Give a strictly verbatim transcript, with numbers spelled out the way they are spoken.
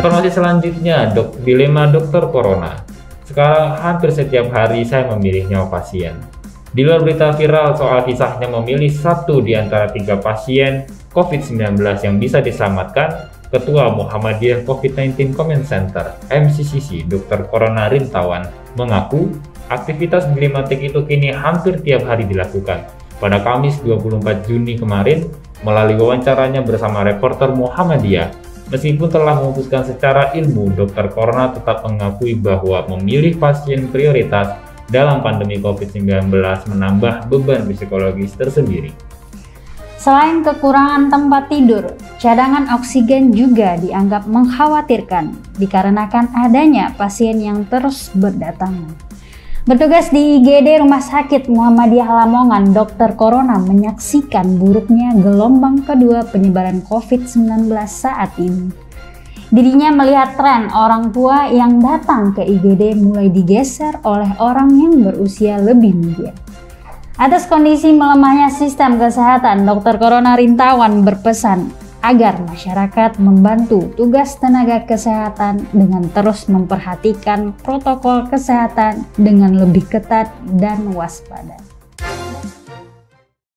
Informasi selanjutnya, dok, dilema dokter corona. Sekarang hampir setiap hari saya memilih nyawa pasien. Di luar berita viral soal kisahnya memilih satu di antara tiga pasien COVID sembilan belas yang bisa diselamatkan, Ketua Muhammadiyah COVID sembilan belas Comment Center M C C C Dokter Corona Rintawan mengaku aktivitas dilematik itu kini hampir tiap hari dilakukan. Pada Kamis dua puluh empat Juni kemarin, melalui wawancaranya bersama reporter Muhammadiyah, meskipun telah memutuskan secara ilmu, dokter corona tetap mengakui bahwa memilih pasien prioritas dalam pandemi COVID sembilan belas menambah beban psikologis tersendiri. Selain kekurangan tempat tidur, cadangan oksigen juga dianggap mengkhawatirkan dikarenakan adanya pasien yang terus berdatangan. Bertugas di I G D Rumah Sakit Muhammadiyah Lamongan, dokter corona menyaksikan buruknya gelombang kedua penyebaran COVID sembilan belas saat ini. Dirinya melihat tren orang tua yang datang ke I G D mulai digeser oleh orang yang berusia lebih muda. Atas kondisi melemahnya sistem kesehatan, dokter corona Rintawan berpesan agar masyarakat membantu tugas tenaga kesehatan dengan terus memperhatikan protokol kesehatan dengan lebih ketat dan waspada.